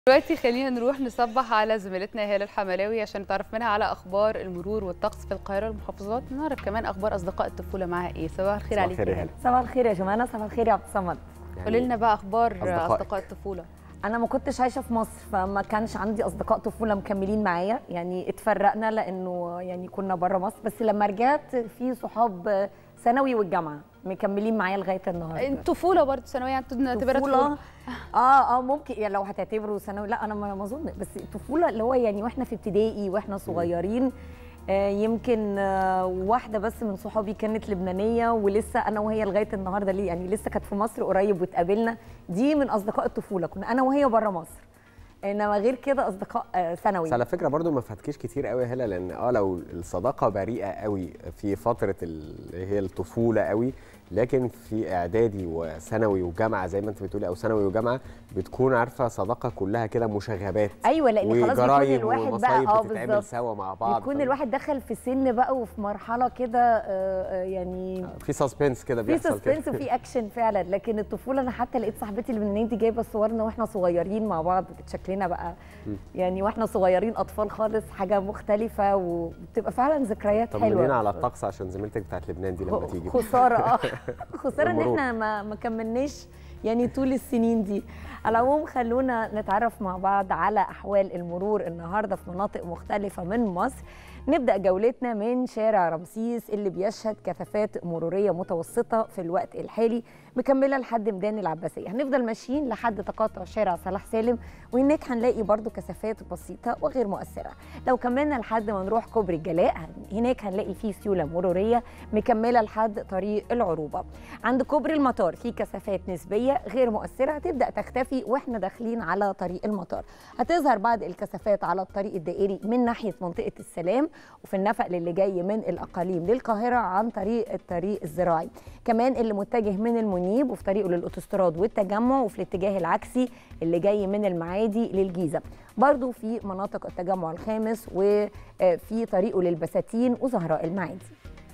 دلوقتي خلينا نروح نصبح على زميلتنا هالة الحملاوي عشان نتعرف منها على اخبار المرور والطقس في القاهره والمحافظات، نعرف كمان اخبار اصدقاء الطفوله معاها ايه. صباح الخير عليك يا هالة. صباح الخير يا جماعه، صباح الخير يا عبد الصمد. قولي لنا بقى اخبار اصدقاء الطفوله. انا ما كنتش عايشه في مصر، فما كانش عندي اصدقاء طفوله مكملين معايا، يعني اتفرقنا لانه يعني كنا بره مصر، بس لما رجعت في صحاب ثانوي والجامعه مكملين معايا لغايه النهارده. الطفوله برضه ثانويه يعني نعتبرها طفوله. ممكن يعني لو هتعتبروا ثانوي، لا انا ما اظن، بس الطفوله اللي هو يعني واحنا في ابتدائي واحنا صغيرين. يمكن واحده بس من صحابي كانت لبنانيه ولسه انا وهي لغايه النهارده، ليه يعني لسه كانت في مصر قريب واتقابلنا. دي من اصدقاء الطفوله، كنا انا وهي بره مصر، انما غير كده اصدقاء ثانوي. بس على فكره برضو ما فاتكيش كتير قوي هلا، لان لو الصداقه بريئه قوي في فتره اللي هي الطفوله قوي، لكن في اعدادي وثانوي وجامعه زي ما انت بتقولي، او ثانوي وجامعه بتكون عارفه صداقه كلها كده مشاغبات. ايوه، لان خلاص بيكون الواحد بقى بتتعمل سوا مع بعض، يكون الواحد دخل في سن بقى وفي مرحله كده يعني في سسبنس كده بيحصل، في سسبنس وفي اكشن فعلا. لكن الطفوله انا حتى لقيت صاحبتي اللبنانيه دي جايبه صورنا واحنا صغيرين مع بعض، شكلنا بقى يعني واحنا صغيرين اطفال خالص، حاجه مختلفه وبتبقى فعلا ذكريات حلوه. طمنينا على الطقس عشان زميلتك بتاعت لبنان دي لما تيجي. خساره خساره ان احنا ما كملناش يعني طول السنين دي. على العموم خلونا نتعرف مع بعض على احوال المرور النهارده في مناطق مختلفه من مصر. نبدأ جولتنا من شارع رمسيس اللي بيشهد كثافات مرورية متوسطة في الوقت الحالي مكملة لحد ميدان العباسية. هنفضل ماشيين لحد تقاطع شارع صلاح سالم، وهناك هنلاقي برضو كثافات بسيطة وغير مؤثرة. لو كملنا لحد ما نروح كوبري الجلاء، هناك هنلاقي فيه سيولة مرورية مكملة لحد طريق العروبة. عند كوبري المطار في كثافات نسبية غير مؤثرة هتبدأ تختفي واحنا داخلين على طريق المطار. هتظهر بعض الكثافات على الطريق الدائري من ناحية منطقة السلام، وفي النفق اللي جاي من الأقاليم للقاهرة عن طريق الطريق الزراعي. كمان اللي متجه من المنيب وفي طريقه للأوتوستراد والتجمع، وفي الاتجاه العكسي اللي جاي من المعادي للجيزة. برضو في مناطق التجمع الخامس وفي طريقه للبساتين وزهراء المعادي.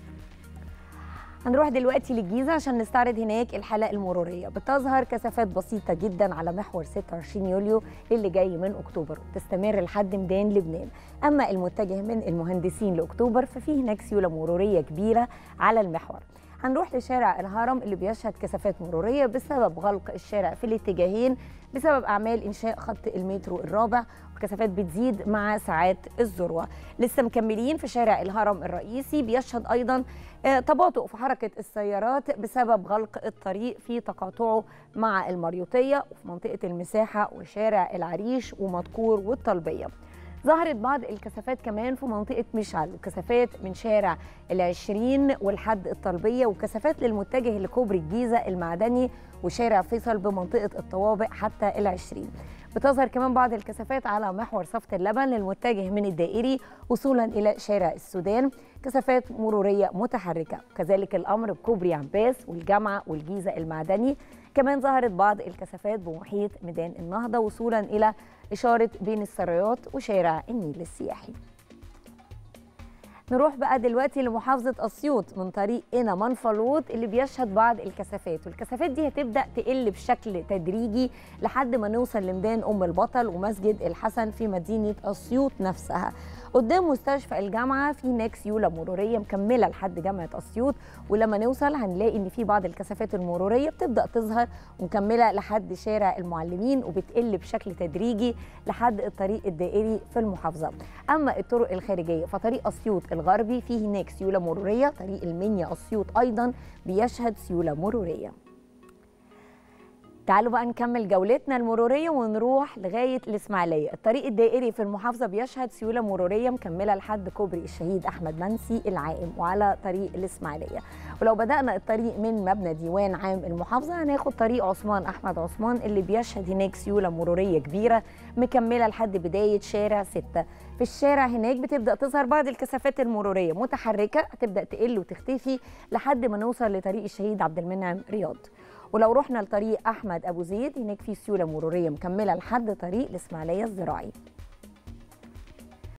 هنروح دلوقتي للجيزة عشان نستعرض هناك الحالة المرورية. بتظهر كثافات بسيطة جدا على محور 26 يوليو اللي جاي من أكتوبر، تستمر لحد ميدان لبنان. أما المتجه من المهندسين لأكتوبر ففي هناك سيولة مرورية كبيرة على المحور. هنروح لشارع الهرم اللي بيشهد كثافات مرورية بسبب غلق الشارع في الاتجاهين بسبب أعمال إنشاء خط المترو الرابع، والكثافات بتزيد مع ساعات الذروة. لسه مكملين في شارع الهرم الرئيسي، بيشهد أيضا تباطؤ في حركة السيارات بسبب غلق الطريق في تقاطعه مع المريوطية وفي منطقة المساحة وشارع العريش ومدكور والطلبية. ظهرت بعض الكثافات كمان في منطقة مشعل، وكثافات من شارع العشرين والحد الطلبية، وكثافات للمتجه لكوبري الجيزة المعدني وشارع فيصل بمنطقة الطوابق حتى العشرين. بتظهر كمان بعض الكثافات على محور صفة اللبن للمتجه من الدائري وصولا إلى شارع السودان، كثافات مرورية متحركة. كذلك الأمر بكوبري عباس والجامعة والجيزة المعدني. كمان ظهرت بعض الكثافات بمحيط ميدان النهضة وصولا إلى إشارة بين السرايات وشارع النيل السياحي. نروح بقى دلوقتي لمحافظة أسيوط من طريق إنا منفلوط اللي بيشهد بعض الكثافات، والكثافات دي هتبدأ تقل بشكل تدريجي لحد ما نوصل لميدان أم البطل ومسجد الحسن في مدينة أسيوط نفسها. قدام مستشفى الجامعة في هناك سيولة مرورية مكملة لحد جامعة أسيوط، ولما نوصل هنلاقي إن في بعض الكثافات المرورية بتبدأ تظهر ومكملة لحد شارع المعلمين وبتقل بشكل تدريجي لحد الطريق الدائري في المحافظة. أما الطرق الخارجية فطريق أسيوط الغربي في هناك سيولة مرورية، طريق المنيا أسيوط أيضا بيشهد سيولة مرورية. تعالوا بقى نكمل جولتنا المرورية ونروح لغاية الإسماعيلية. الطريق الدائري في المحافظة بيشهد سيولة مرورية مكملة لحد كوبري الشهيد أحمد منسي العائم وعلى طريق الإسماعيلية. ولو بدأنا الطريق من مبنى ديوان عام المحافظة هناخد طريق عثمان أحمد عثمان اللي بيشهد هناك سيولة مرورية كبيرة مكملة لحد بداية شارع 6. في الشارع هناك بتبدأ تظهر بعض الكثافات المرورية متحركة، هتبدأ تقل وتختفي لحد ما نوصل لطريق الشهيد عبد المنعم رياض. ولو رحنا لطريق أحمد أبو زيد هناك في سيولة مرورية مكملة لحد طريق الإسماعيلية الزراعي.